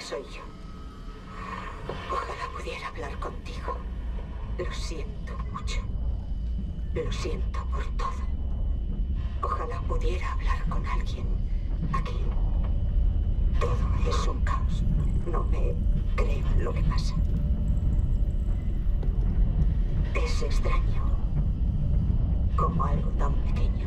soy yo. Ojalá pudiera hablar contigo. Lo siento mucho. Lo siento por todo. Ojalá pudiera hablar con alguien. Aquí todo es un caos. No me creo en lo que pasa. Es extraño. Como algo tan pequeño.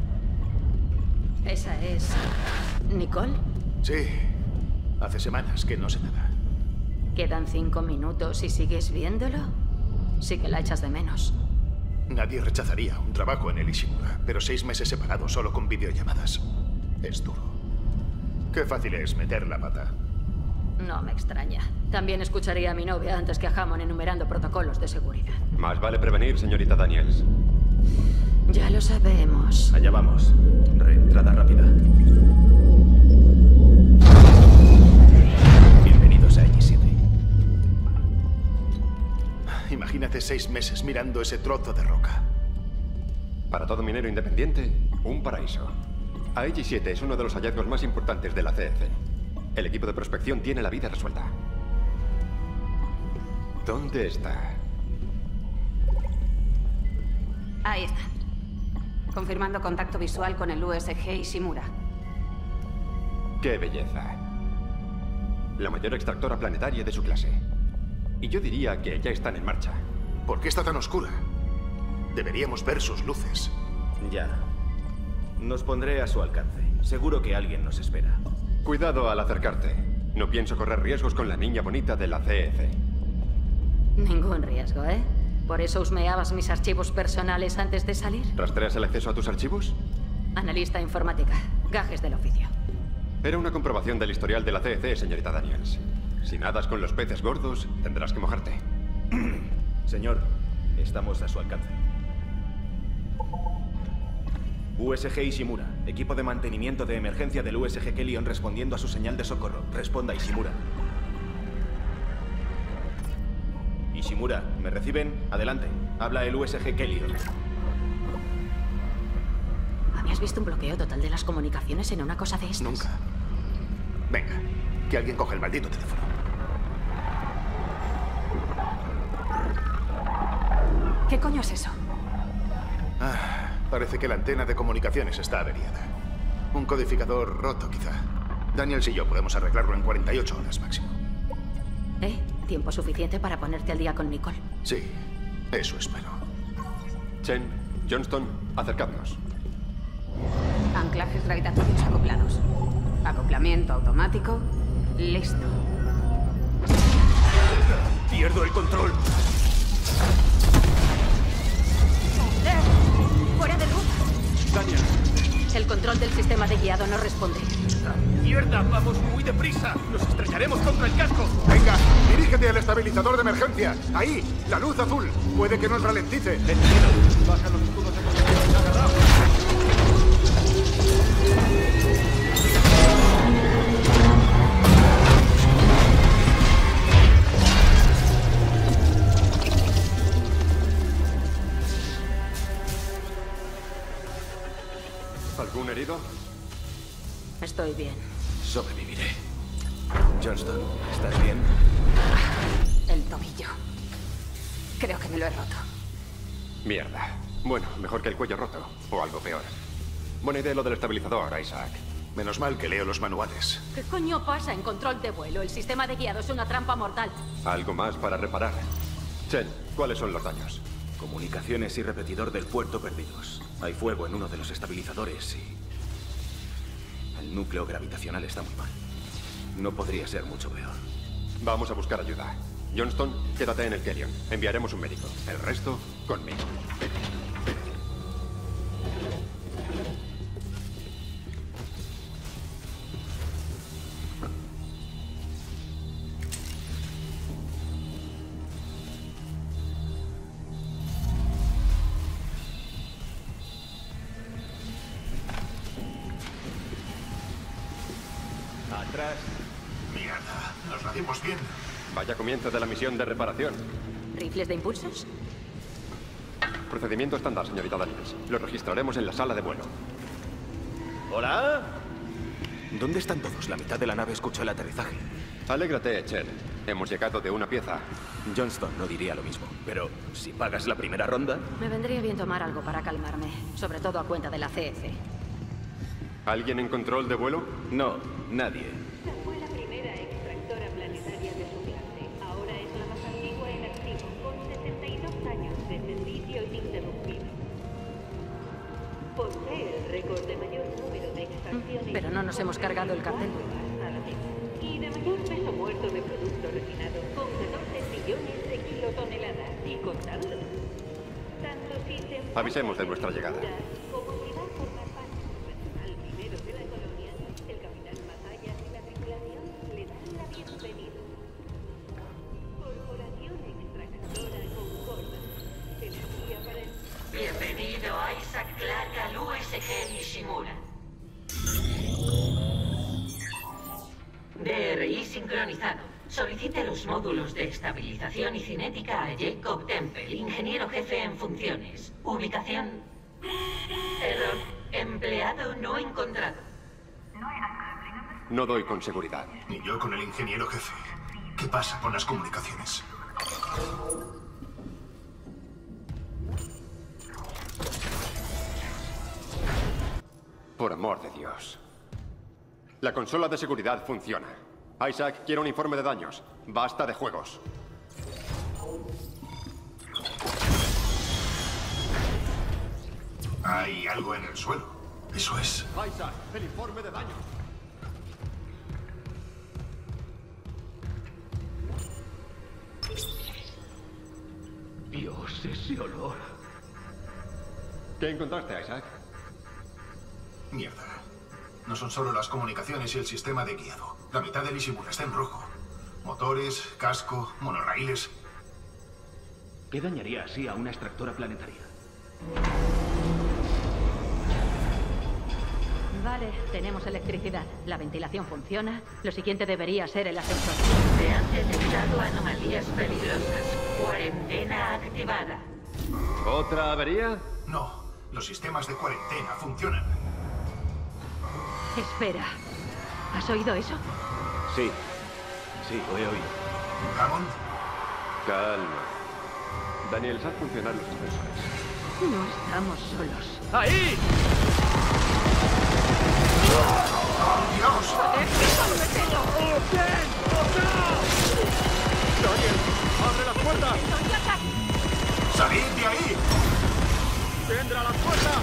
¿Esa es Nicole? Sí. Hace semanas que no sé nada. Quedan 5 minutos y sigues viéndolo. Sí que la echas de menos. Nadie rechazaría un trabajo en el Ishimura, pero 6 meses separados solo con videollamadas. Es duro. Qué fácil es meter la pata. No me extraña. También escucharía a mi novia antes que a Hammond enumerando protocolos de seguridad. Más vale prevenir, señorita Daniels. Ya lo sabemos. Allá vamos. Reentrada rápida. Bienvenidos a X7. Imagínate 6 meses mirando ese trozo de roca. Para todo minero independiente, un paraíso. AX7 es uno de los hallazgos más importantes de la CEC. El equipo de prospección tiene la vida resuelta. ¿Dónde está? Ahí está. Confirmando contacto visual con el USG Ishimura. ¡Qué belleza! La mayor extractora planetaria de su clase. Y yo diría que ya están en marcha. ¿Por qué está tan oscura? Deberíamos ver sus luces. Ya. Nos pondré a su alcance. Seguro que alguien nos espera. Cuidado al acercarte. No pienso correr riesgos con la niña bonita de la CEC. Ningún riesgo, ¿eh? ¿Por eso husmeabas mis archivos personales antes de salir? ¿Rastreas el acceso a tus archivos? Analista informática. Gajes del oficio. Era una comprobación del historial de la CEC, señorita Daniels. Si nadas con los peces gordos, tendrás que mojarte. Señor, estamos a su alcance. USG Ishimura. Equipo de mantenimiento de emergencia del USG Kellion respondiendo a su señal de socorro. Responda, Ishimura. Ishimura, ¿me reciben? Adelante. Habla el USG Kellion. ¿Habías visto un bloqueo total de las comunicaciones en una cosa de estas? Nunca. Venga, que alguien coja el maldito teléfono. ¿Qué coño es eso? Parece que la antena de comunicaciones está averiada. Un codificador roto, quizá. Daniels y yo podemos arreglarlo en 48 horas máximo. Tiempo suficiente para ponerte al día con Nicole. Sí, eso espero. Chen, Johnston, acercadnos. Anclajes gravitatorios acoplados. Acoplamiento automático. Listo. ¡Pierdo el control! ¡Fuera de ruta! Daniel. El control del sistema de guiado no responde. ¡Mierda! ¡Vamos muy deprisa! ¡Nos estrellaremos contra el casco! Venga, dirígete al estabilizador de emergencia. Ahí, la luz azul. Puede que nos ralentice. ¡Entendido! Baja los escudos de protección. ¡Agarraos! ¿Algún herido? Estoy bien. Sobreviviré. Johnston, ¿estás bien? El tobillo. Creo que me lo he roto. Mierda. Bueno, mejor que el cuello roto. O algo peor. Buena idea lo del estabilizador, Isaac. Menos mal que leo los manuales. ¿Qué coño pasa en control de vuelo? El sistema de guiado es una trampa mortal. Algo más para reparar. Chen, ¿cuáles son los daños? Comunicaciones y repetidor del puerto perdidos. Hay fuego en uno de los estabilizadores y... el núcleo gravitacional está muy mal. No podría ser mucho peor. Vamos a buscar ayuda. Johnston, quédate en el Kellion. Enviaremos un médico. El resto, conmigo. Atrás. Mierda, nos radiamos bien. Vaya comienzo de la misión de reparación. ¿Rifles de impulsos? Procedimiento estándar, señorita Daniels. Lo registraremos en la sala de vuelo. ¿Hola? ¿Dónde están todos? La mitad de la nave escuchó el aterrizaje. Alégrate, Chen. Hemos llegado de una pieza. Johnston no diría lo mismo. Pero si pagas la primera ronda... Me vendría bien tomar algo para calmarme, sobre todo a cuenta de la CF. ¿Alguien en control de vuelo? No, nadie. Fue la primera extractora planetaria de su clase. Ahora es la más antigua en activo, con 62 años de servicio ininterrumpido. Posee el récord de mayor número de extracciones. Pero no nos hemos cargado el cartel. Y de mayor peso muerto de producto refinado, con 14 millones de kilotoneladas y contando. Tanto si se Avisemos de nuestra llegada. como si va a formar parte del personal minero de la colonia, el capitán Batallas y la tripulación le dan la bienvenida. Corporación Extractora Concorda. Energía para el... Bienvenido a Isaac Clarke al USG Nishimura. DRI sincronizado. Solicite los módulos de estabilización y cinética a Jacob Temple, ingeniero jefe en funciones. Ubicación. Error. Empleado no encontrado. No doy con seguridad. Ni yo con el ingeniero jefe. ¿Qué pasa con las comunicaciones? Por amor de Dios. La consola de seguridad funciona. Isaac quiere un informe de daños. Basta de juegos. Hay algo en el suelo. Eso es. Isaac, el informe de daños. Dios, ese olor. ¿Qué encontraste, Isaac? Mierda. No son solo las comunicaciones y el sistema de guiado. La mitad del Ishimura está en rojo. Motores, casco, monorraíles. ¿Qué dañaría así a una extractora planetaria? Vale, tenemos electricidad. La ventilación funciona. Lo siguiente debería ser el ascensor. Se han detectado anomalías peligrosas. Cuarentena activada. ¿Otra avería? No, los sistemas de cuarentena funcionan. Espera. ¿Has oído eso? Sí. Sí, lo he oído. Hammond, Calma. Daniel, haz funcionar los ascensores. No estamos solos. ¡Ahí! ¡Dios! ¡Daniel! ¡Abre las puertas! ¡Salid de ahí! ¡Tendrá las puertas!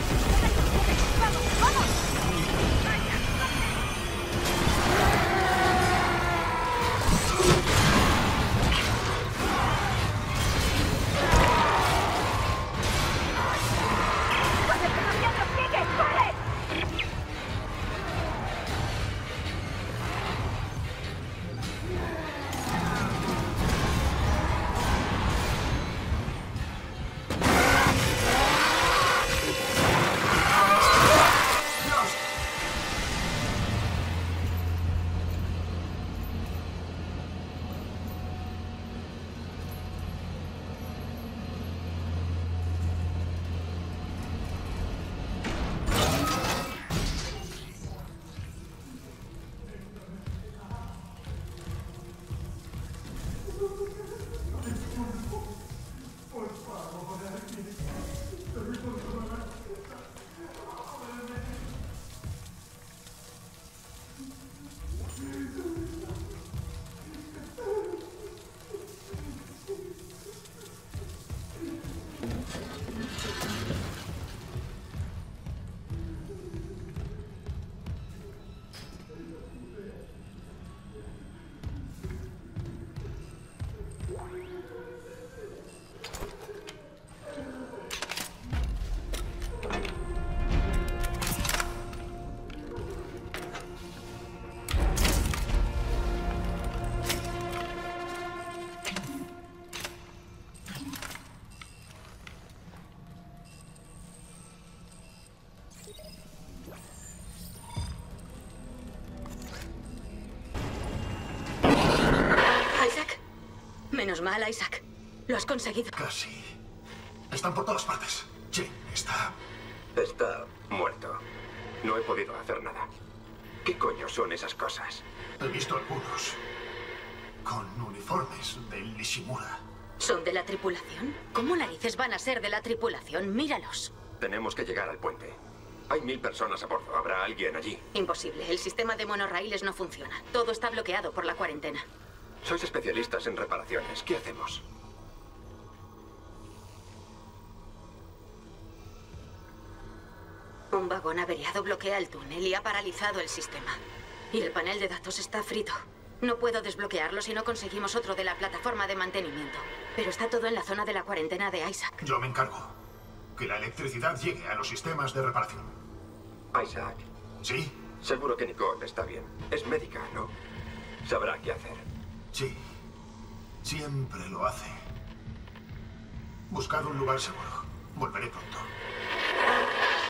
Menos mal, Isaac. Lo has conseguido. Casi. Están por todas partes. Jane está... Está muerto. No he podido hacer nada. ¿Qué coño son esas cosas? He visto algunos con uniformes del Nishimura. ¿Son de la tripulación? ¿Cómo narices van a ser de la tripulación? Míralos. Tenemos que llegar al puente. Hay 1000 personas a bordo. ¿Habrá alguien allí? Imposible. El sistema de monorraíles no funciona. Todo está bloqueado por la cuarentena. Sois especialistas en reparaciones. ¿Qué hacemos? Un vagón averiado bloquea el túnel y ha paralizado el sistema. Y el panel de datos está frito. No puedo desbloquearlo si no conseguimos otro de la plataforma de mantenimiento. Pero está todo en la zona de la cuarentena de Isaac. Yo me encargo. Que la electricidad llegue a los sistemas de reparación. Isaac. ¿Sí? Seguro que Nicole está bien. Es médica, ¿no? Sabrá qué hacer. Sí. Siempre lo hace. Buscad un lugar seguro. Volveré pronto.